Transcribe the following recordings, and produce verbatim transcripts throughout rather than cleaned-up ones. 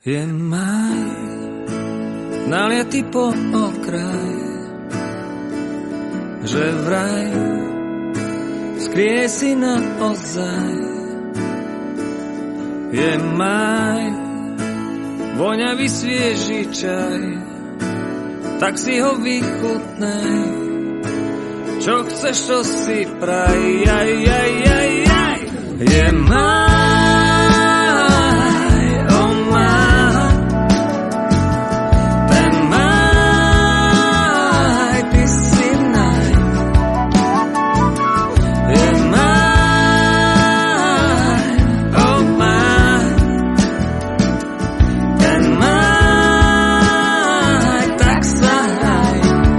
Je maj, naliatý po okraj, že vraj skrie si naozaj. Je maj, voňavý svieži čaj, tak si ho vychutnej. Čo chceš, to si praj, aj, aj, aj, aj. Je maj, oh maj, ten maj, ty si naj. Je maj, oh maj, ten maj, tak sa hraj.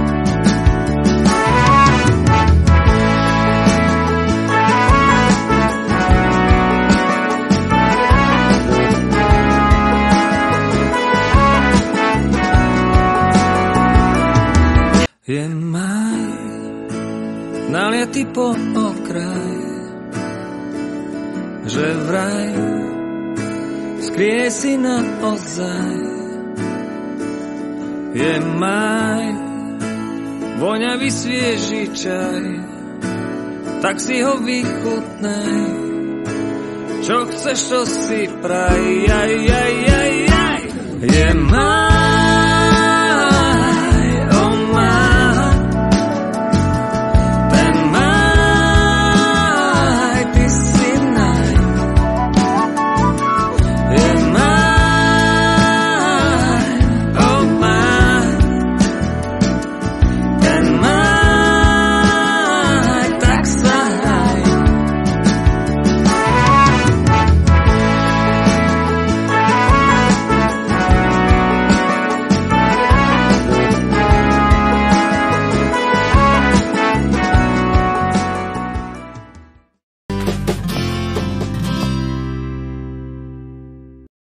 Je maj, naliatý po okraj, že vraj skrie si naozaj. Je maj, voňavý svieži čaj, tak si ho vychutnej. Čo chceš, to si praj, aj, aj, aj, aj. Je maj,